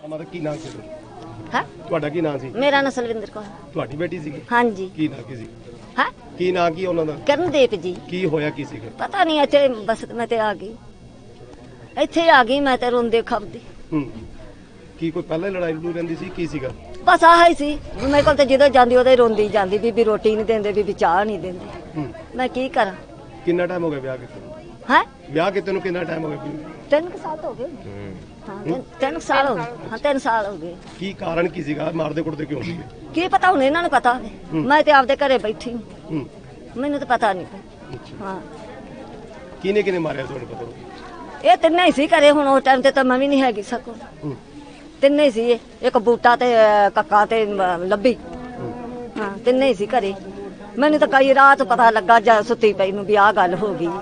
ਮਾਤਾ ਕੀ ਨਾਮ ਸੀ ਹਾਂ ਤੁਹਾਡਾ? ਕੀ ਨਾਮ ਸੀ? ਮੇਰਾ ਨਾਂ ਸਲਵਿੰਦਰ ਕੌਰ। ਤੁਹਾਡੀ ਬੇਟੀ ਸੀ? ਹਾਂਜੀ। ਕੀ ਨਾਮ ਕੀ ਸੀ? ਹਾਂ ਕੀ ਨਾਮ ਕੀ ਉਹਨਾਂ ਦਾ? ਕਰਨਦੀਪ ਜੀ। ਕੀ ਹੋਇਆ ਕੀ ਸੀਗਾ? ਪਤਾ ਨਹੀਂ ਇੱਥੇ ਬਸ ਮੈਂ ਤੇ ਆ ਗਈ, ਇੱਥੇ ਆ ਗਈ ਮੈਂ ਤੇ ਰੋਂਦੇ ਖਪਦੀ। ਕੀ ਕੋਈ ਪਹਿਲਾਂ ਲੜਾਈ ਲੜੂ ਰਹਿੰਦੀ ਸੀ? ਕੀ ਸੀਗਾ? ਬਸ ਆਹ ਹੀ ਸੀ। ਮੇਰੇ ਕੋਲ ਤੇ ਜਦੋਂ ਜਾਂਦੀ ਉਹਦੇ ਰੋਂਦੀ ਜਾਂਦੀ, ਬੀਬੀ ਰੋਟੀ ਨਹੀਂ ਦਿੰਦੇ, ਬੀਬੀ ਚਾਹ ਨਹੀਂ ਦਿੰਦੇ। ਮੈਂ ਕੀ ਕਰਾਂ? ਕਿੰਨਾ ਟਾਈਮ ਹੋ ਗਿਆ ਵਿਆਹ ਕੀਤੇ? ਹੈ ਵਿਆਹ ਕੀਤੇ ਨੂੰ ਕਿੰਨਾ ਟਾਈਮ ਹੋ ਗਿਆ? 3 ਸਾਲ ਹੋ ਗਏ। ਹਾਂ 3 ਸਾਲ ਹੋ ਗਏ। ਹਾਂ 3 ਸਾਲ ਹੋ ਗਏ। ਕੀ ਕਾਰਨ ਕੀ ਸੀਗਾ? ਮਾਰਦੇ ਕੁੱਟਦੇ ਕਿਉਂ ਸੀਗੇ? ਕੀ ਪਤਾ ਹੁਣ ਇਹਨਾਂ ਨੂੰ ਪਤਾ ਹੋਵੇ। ਮੈਂ ਤੇ ਆਪਦੇ ਘਰੇ ਬੈਠੀ ਹੂੰ, ਮੈਨੂੰ ਤਾਂ ਪਤਾ ਨਹੀਂ। ਹਾਂ ਕਿਹਨੇ ਕਿਹਨੇ ਮਾਰਿਆ ਤੁਹਾਨੂੰ ਪਤਾ? ਇਹ ਤਿੰਨੇ ਹੀ ਸੀ ਘਰੇ। ਹੁਣ ਉਸ ਟਾਈਮ ਤੇ ਤਾਂ ਮੈਂ ਵੀ ਨਹੀਂ ਹੈਗੀ ਸਕੋ। ਤਿੰਨੇ ਹੀ ਸੀ, ਇੱਕ ਬੂਟਾ ਤੇ ਕੱਕਾ ਤੇ ਲੱਭੀ। ਹਾਂ ਤਿੰਨੇ ਹੀ ਸੀ ਘਰੇ। ਮੈਨੂੰ ਤਾਂ ਕਈ ਰਾਤ ਪਤਾ ਲੱਗਾ ਜਾਂ ਸੁੱਤੀ ਪਈ ਨੂੰ ਵੀ ਆਹ ਗੱਲ ਹੋ ਗਈ।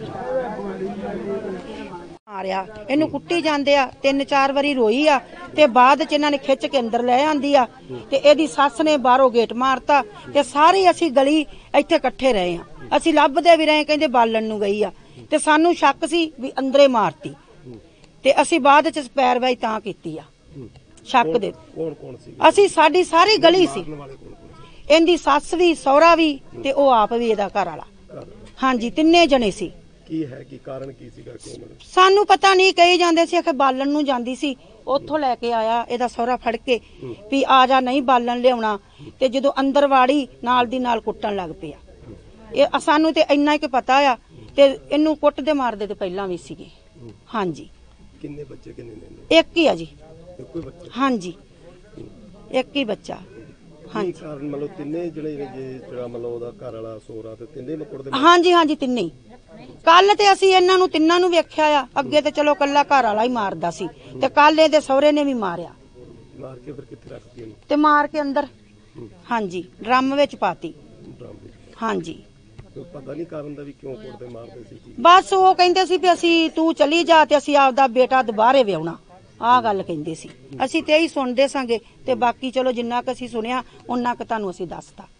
ਮਾਰਿਆ ਇਹਨੂੰ ਕੁੱਟੀ ਜਾਂਦੇ ਆ, 3-4 ਵਾਰੀ ਰੋਈ ਆ ਤੇ ਬਾਅਦ ਚ ਇਹਨਾਂ ਨੇ ਖਿੱਚ ਕੇ ਅੰਦਰ ਲੈ ਆਂਦੀ ਆ ਤੇ ਇਹਦੀ ਸੱਸ ਨੇ ਬਾਹਰੋਂ ਗੇਟ ਮਾਰਤਾ ਤੇ ਸਾਰੇ ਅਸੀਂ ਗਲੀ ਇੱਥੇ ਇਕੱਠੇ ਰਹੇ ਆ। ਅਸੀਂ ਲੱਭਦੇ ਵੀ ਰਹੇ, ਕਹਿੰਦੇ ਬਾਲਣ ਨੂੰ ਗਈ ਆ ਤੇ ਸਾਨੂੰ ਸ਼ੱਕ ਸੀ ਵੀ ਅੰਦਰੇ ਮਾਰਤੀ ਤੇ ਅਸੀਂ ਬਾਅਦ ਚ ਪੈਰਵਾਈ ਤਾਂ ਕੀਤੀ ਆ ਸ਼ੱਕ ਦੇ। ਕੌਣ ਸੀ? ਅਸੀਂ ਸਾਡੀ ਸਾਰੀ ਗਲੀ ਸੀ, ਇਹਦੀ ਸੱਸ ਵੀ, ਸਹੁਰਾ ਵੀ ਤੇ ਉਹ ਆਪ ਵੀ, ਇਹਦਾ ਘਰ ਵਾਲਾ। ਹਾਂਜੀ ਤਿੰਨੇ ਜਣੇ ਸੀ। ਕੀ ਹੈ ਕੀ ਕਾਰਨ ਕੀ ਸੀਗਾ? ਕਿਉਂ ਮਤਲਬ ਸਾਨੂੰ ਪਤਾ ਨਹੀਂ, ਕਹੀ ਜਾਂਦੇ ਸੀ ਕਿ ਬਾਲਣ ਨੂੰ ਜਾਂਦੀ ਸੀ, ਉੱਥੋਂ ਲੈ ਕੇ ਆਇਆ ਇਹਦਾ ਸਹੁਰਾ ਫੜ ਕੇ ਵੀ ਆ ਜਾ, ਨਹੀਂ ਬਾਲਣ ਲਿਆਉਣਾ ਤੇ ਜਦੋਂ ਅੰਦਰ ਵਾੜੀ ਨਾਲ ਦੀ ਨਾਲ ਕੁੱਟਣ ਲੱਗ ਪਿਆ। ਇਹ ਸਾਨੂੰ ਤੇ ਇੰਨਾ ਕਿ ਪਤਾ ਆ ਤੇ ਇਹਨੂੰ ਕੁੱਟਦੇ ਮਾਰਦੇ ਤੇ ਪਹਿਲਾਂ ਵੀ ਸੀਗੇ। ਹਾਂਜੀ। ਕਿੰਨੇ ਬੱਚੇ ਕਿੰਨੇ ਨੇ? ਇੱਕ ਹੀ ਆ ਜੀ। ਇੱਕੋ ਹੀ ਬੱਚਾ? ਹਾਂਜੀ ਇੱਕ ਹੀ ਬੱਚਾ। ਹਾਂਜੀ। ਕਾਰਨ ਮਤਲਬ ਤਿੰਨੇ ਜਿਹੜੇ ਜਿਹੜਾ ਮਤਲਬ ਉਹਦਾ ਘਰ ਵਾਲਾ ਸੋਹਰਾ ਤੇ ਤਿੰਨੇ ਨੂੰ ਕੁੱਟਦੇ? ਹਾਂਜੀ ਹਾਂਜੀ ਤਿੰਨੇ ਹੀ। ਕੱਲ ਤੇ ਅਸੀਂ ਇਹਨਾਂ ਨੂੰ ਤਿੰਨਾਂ ਨੂੰ ਵੇਖਿਆ ਆ। ਅੱਗੇ ਤੇ ਚਲੋ ਕੱਲਾ ਘਰ ਵਾਲਾ ਹੀ ਮਾਰਦਾ ਸੀ ਤੇ ਕੱਲ ਇਹਦੇ ਸਹੁਰੇ ਨੇ ਵੀ ਮਾਰਿਆ। ਮਾਰ ਕੇ ਫਿਰ ਕਿੱਥੇ ਰੱਖਤੀ ਇਹਨੂੰ? ਤੇ ਮਾਰ ਕੇ ਅੰਦਰ ਹਾਂਜੀ ਡਰਮ ਵਿੱਚ ਪਾਤੀ। ਹਾਂਜੀ। ਪਤਾ ਨਹੀਂ ਕਾਰਨ ਦਾ ਵੀ ਕਿਉਂ ਕੁੱਟਦੇ ਮਾਰਦੇ ਸੀ? ਬਸ ਉਹ ਕਹਿੰਦੇ ਸੀ ਵੀ ਅਸੀਂ ਤੂੰ ਚਲੀ ਜਾ ਤੇ ਅਸੀਂ ਆਪਦਾ ਬੇਟਾ ਦੁਬਾਰੇ ਵਿਆਹਣਾ, ਆਹ ਗੱਲ ਕਹਿੰਦੇ ਸੀ। ਅਸੀਂ ਤੇ ਇਹੀ ਸੁਣਦੇ ਸਾਂਗੇ ਤੇ ਬਾਕੀ ਚਲੋ ਜਿੰਨਾ ਕੁ ਅਸੀਂ ਸੁਣਿਆ ਉਹਨਾਂ ਕੁ ਤੁਹਾਨੂੰ ਅਸੀਂ ਦੱਸਤਾ।